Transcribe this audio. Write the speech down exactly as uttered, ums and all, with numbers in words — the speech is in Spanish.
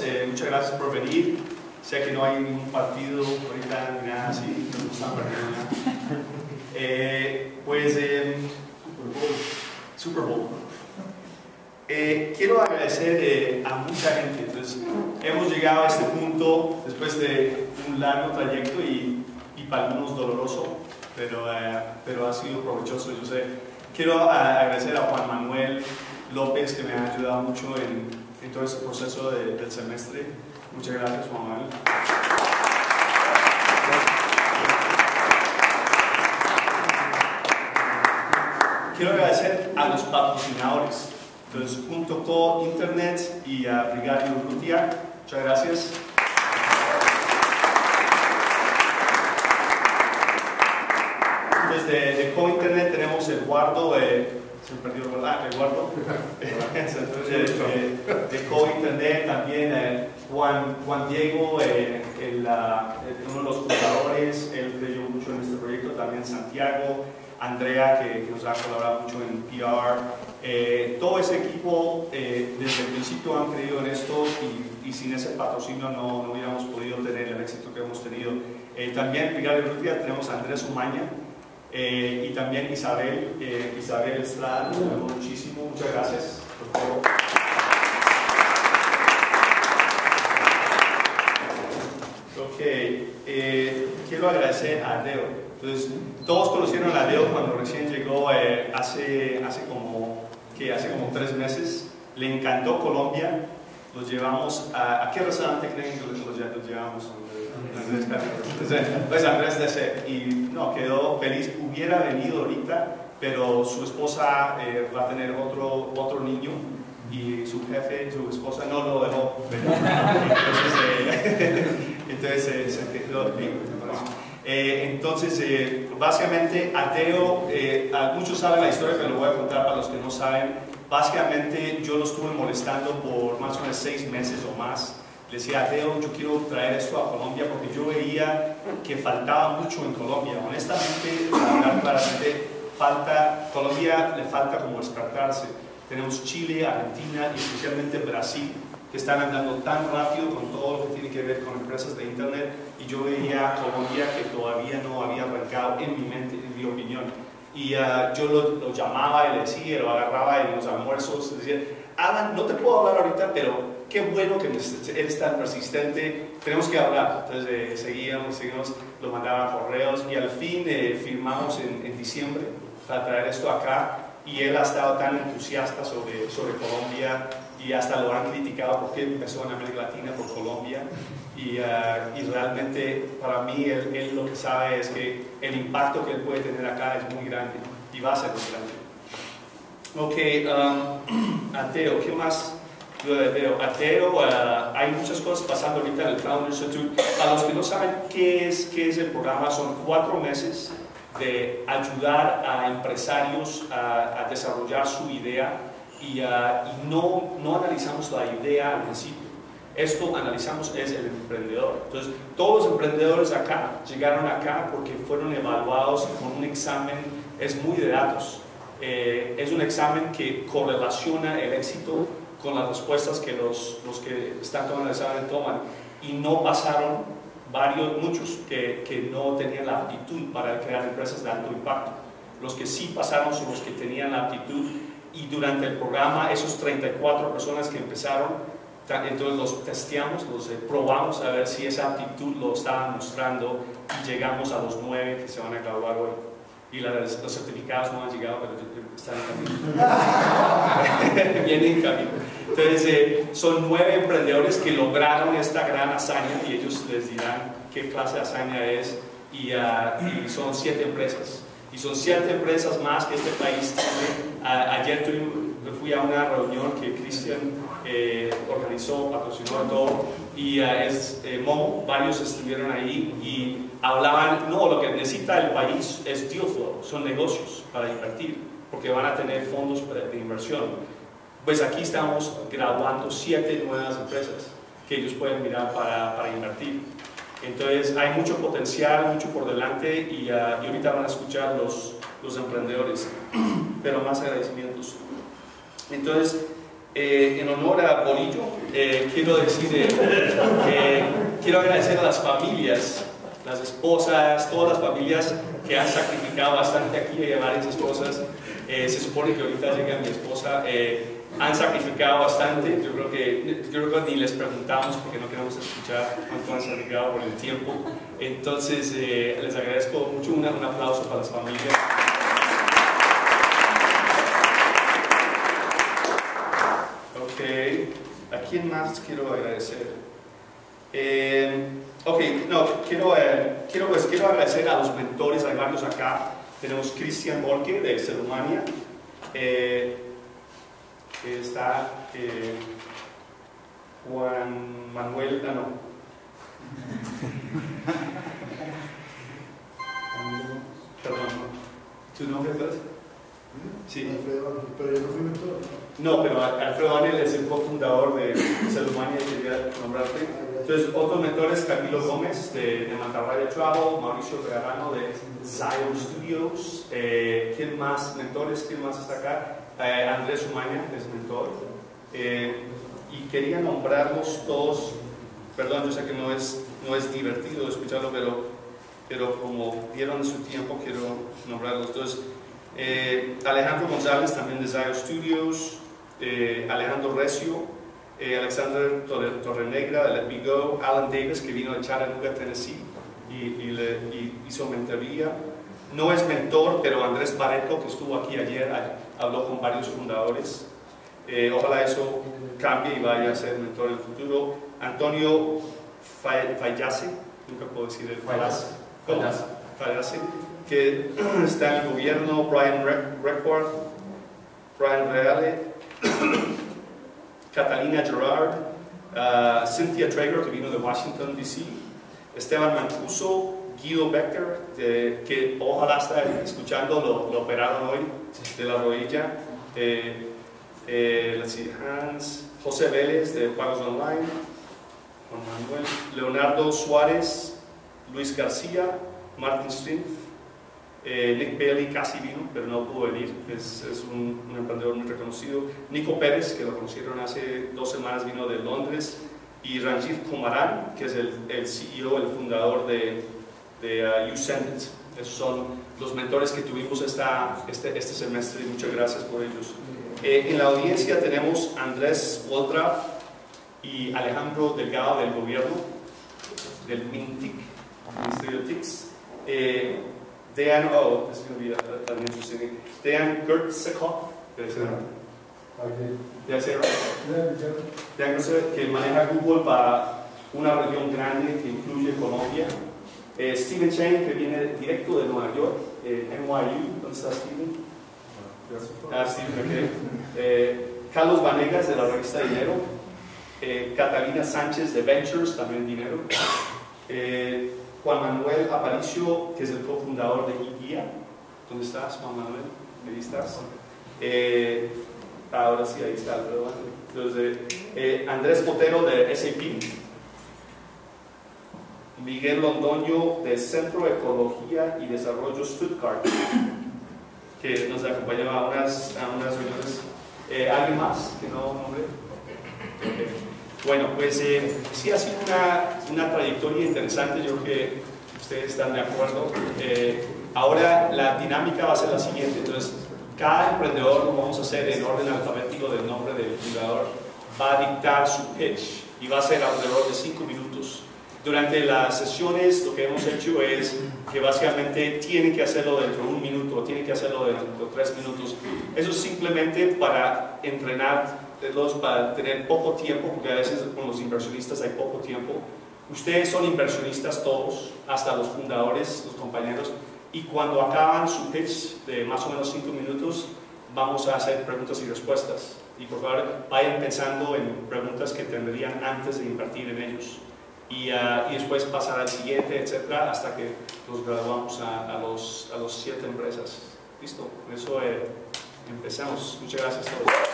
eh, muchas gracias por venir. Sé que no hay ningún partido ahorita ni nada así, no están perdiendo nada. Eh, pues, eh, Super Bowl. Super Bowl. Eh, quiero agradecer eh, a mucha gente. Entonces, hemos llegado a este punto después de un largo trayecto y, y para algunos doloroso, pero, eh, pero ha sido provechoso, yo sé. Quiero uh, agradecer a Juan Manuel López, que me ha ayudado mucho en, en todo este proceso de, del semestre. Muchas gracias, Juan Manuel. Quiero agradecer a los patrocinadores. Entonces, punto co Internet y a Brigadio Urrutia. Muchas gracias. Entonces, de, de Co Internet tenemos el Guardo, eh, se me perdió, ¿verdad? El Guardo. Entonces, de, de Co Internet también eh, Juan, Juan Diego, eh, el, uh, uno de los fundadores, él creyó mucho en este proyecto. También Santiago, Andrea, que, que nos ha colaborado mucho en P R. Eh, todo ese equipo eh, desde el principio han creído en esto y, y sin ese patrocinio no, no hubiéramos podido tener el éxito que hemos tenido. Eh, también en Brigadio Urrutia tenemos a Andrés Umaña eh, y también Isabel, eh, Isabel Estrada, nos ayudó muchísimo. Muchas gracias por todo. Ok, eh, quiero agradecer a Deo. Entonces, todos conocieron a Deo cuando recién llegó eh, hace, hace, como, que hace como tres meses. Le encantó Colombia. Los llevamos a... ¿A qué restaurante creen que los, los, los llevamos? Andrés, Entonces, pues Andrés de ese, y no, quedó feliz. Hubiera venido ahorita, pero su esposa eh, va a tener otro, otro niño y su jefe, su esposa no lo dejó venir. Entonces, eh, entonces eh, se quedó bien. Eh, entonces, eh, básicamente, Ateo, eh, muchos saben la historia, pero lo voy a contar para los que no saben. Básicamente, yo lo estuve molestando por más o menos seis meses o más. Le decía, Ateo, yo quiero traer esto a Colombia porque yo veía que faltaba mucho en Colombia. Honestamente, para hablar claramente, falta, Colombia le falta como despertarse. Tenemos Chile, Argentina y especialmente Brasil, que están andando tan rápido con todo lo que tiene que ver con empresas de internet, y yo veía a Colombia que todavía no había arrancado en mi mente, en mi opinión. Y uh, yo lo, lo llamaba y le decía, lo agarraba en los almuerzos, decía, Alan, no te puedo hablar ahorita, pero qué bueno que eres tan persistente, tenemos que hablar. Entonces eh, seguíamos, seguíamos, lo mandaba correos y al fin eh, firmamos en, en diciembre para traer esto acá, y él ha estado tan entusiasta sobre, sobre Colombia, y hasta lo han criticado porque empezó en América Latina por Colombia, y, uh, y realmente para mí él, él lo que sabe es que el impacto que él puede tener acá es muy grande y va a ser muy grande. Ok, um, Ateo, ¿qué más? Yo de Ateo, Ateo uh, hay muchas cosas pasando ahorita en el Founders Institute. A los que no saben qué es, qué es el programa, son cuatro meses de ayudar a empresarios a, a desarrollar su idea. Y, uh, y no, no analizamos la idea al principio. Esto analizamos es el emprendedor. Entonces, todos los emprendedores acá llegaron acá porque fueron evaluados con un examen, es muy de datos. Eh, es un examen que correlaciona el éxito con las respuestas que los, los que están tomando el examen toman. Y no pasaron varios, muchos que, que no tenían la aptitud para crear empresas de alto impacto. Los que sí pasaron son los que tenían la aptitud. Y durante el programa, esos treinta y cuatro personas que empezaron, entonces los testeamos, los eh, probamos a ver si esa aptitud lo estaban mostrando, y llegamos a los nueve que se van a graduar hoy. Y la, los certificados no han llegado, pero están en camino. Vienen en camino. Entonces, eh, son nueve emprendedores que lograron esta gran hazaña, y ellos les dirán qué clase de hazaña es, y, uh, y son siete empresas. Y son siete empresas más que este país tiene. A, ayer tuve, fui a una reunión que Cristian eh, organizó, patrocinó todo, y uh, es eh, Momo, varios estuvieron ahí y hablaban, no, lo que necesita el país es deal flow, son negocios para invertir, porque van a tener fondos de inversión. Pues aquí estamos graduando siete nuevas empresas que ellos pueden mirar para, para invertir. Entonces hay mucho potencial, mucho por delante, y, uh, y ahorita van a escuchar los, los emprendedores, pero más agradecimientos. Entonces, Eh, en honor a Bolillo, eh, quiero decir, eh, eh, quiero agradecer a las familias, las esposas, todas las familias que han sacrificado bastante aquí, hay varias esposas. Eh, se supone que ahorita llega mi esposa, eh, han sacrificado bastante. Yo creo que yo creo que ni les preguntamos porque no queremos escuchar cuánto han sacrificado por el tiempo. Entonces eh, les agradezco mucho. Una, un aplauso para las familias. Ok, ¿a quién más quiero agradecer? Eh, ok, no, quiero, eh, quiero, pues, quiero agradecer a los mentores, hay varios acá. Tenemos Cristian Volke de Celumania, eh, que está eh, Juan Manuel, ah, no. Perdón, ¿tu nombre es? Sí. Alfredo, pero yo no fui mentor. No, pero Alfredo Ángel es el cofundador de Celumania y quería nombrarte. Entonces, otros mentores, Camilo Gómez de, de Mantarraya Travel, Mauricio Regalano de Zion Studios, eh, ¿quién más? Mentores, ¿quién más está acá? Eh, Andrés Umaña es mentor. Eh, y quería nombrarlos todos, perdón, yo sé que no es, no es divertido escucharlo, pero, pero como dieron su tiempo, quiero nombrarlos todos. Eh, Alejandro González, también de Zion Studios, eh, Alejandro Recio, Eh, Alexander Torrenegra de Let Me Go, Alan Davis, que vino de Chattanooga, Tennessee, y, y, le, y hizo mentoría. No es mentor, pero Andrés Barreto, que estuvo aquí ayer, habló con varios fundadores. Eh, ojalá eso cambie y vaya a ser mentor en el futuro. Antonio Fayase, nunca puedo decir el Fayase, Fayase, que está en el gobierno. Brian Reckworth, Brian Reale, Catalina Gerard, uh, Cynthia Traeger, que vino de Washington, D C, Esteban Mancuso, Guido Becker, de, que ojalá esté escuchando, lo, lo operaron hoy de la rodilla, eh, eh, let's see, Hans, José Vélez de Pagos Online, Juan Manuel, Leonardo Suárez, Luis García, Martin Strimpf, Eh, Nick Bailey casi vino, pero no pudo venir, es, es un, un emprendedor muy reconocido. Nico Pérez, que lo conocieron hace dos semanas, vino de Londres. Y Ranjit Kumaran, que es el, el C E O, el fundador de, de uh, YouSendIt. Esos son los mentores que tuvimos esta, este, este semestre, y muchas gracias por ellos. Eh, en la audiencia tenemos Andrés Woldraff y Alejandro Delgado del gobierno, del MINTIC, Ministerio de T I C S. Eh, Dan, oh, this is going to be a, a, an interesting. Dan Gertzikoff, did I say that? Did I say it right? Dan Gertzikoff, que maneja Google para una región grande que incluye Colombia. Eh, Steven Chen, que viene directo de Nueva York, eh, N Y U, ¿dónde está Steven? Ah, Steven, ok. Eh, Carlos Vanegas, de la revista Dinero. Eh, Catalina Sánchez, de Ventures, también Dinero. Eh, Juan Manuel Aparicio, que es el cofundador de IGUIA. ¿Dónde estás, Juan Manuel? Ahí estás. Eh, ahora sí, ahí está. Entonces, eh, Andrés Botero de S A P. Miguel Londoño de Centro de Ecología y Desarrollo Stuttgart, que nos acompañó a unas, a unas reuniones. Eh, ¿Alguien más que no nombre? Okay. Bueno, pues eh, sí ha sido una, una trayectoria interesante, yo creo que ustedes están de acuerdo. Eh, ahora la dinámica va a ser la siguiente, entonces cada emprendedor lo vamos a hacer en orden alfabético del nombre del fundador, va a dictar su pitch y va a ser alrededor de cinco minutos. Durante las sesiones lo que hemos hecho es que básicamente tienen que hacerlo dentro de un minuto, tienen que hacerlo dentro de tres minutos. Eso es simplemente para entrenar para tener poco tiempo, porque a veces con los inversionistas hay poco tiempo. Ustedes son inversionistas todos, hasta los fundadores, los compañeros, y cuando acaban su pitch de más o menos cinco minutos, vamos a hacer preguntas y respuestas. Y por favor, vayan pensando en preguntas que tendrían antes de invertir en ellos. Y, uh, y después pasar al siguiente, etcétera, hasta que nos graduamos a, a, los, a los siete empresas. ¿Listo? Con eso eh, empezamos. Muchas gracias a todos.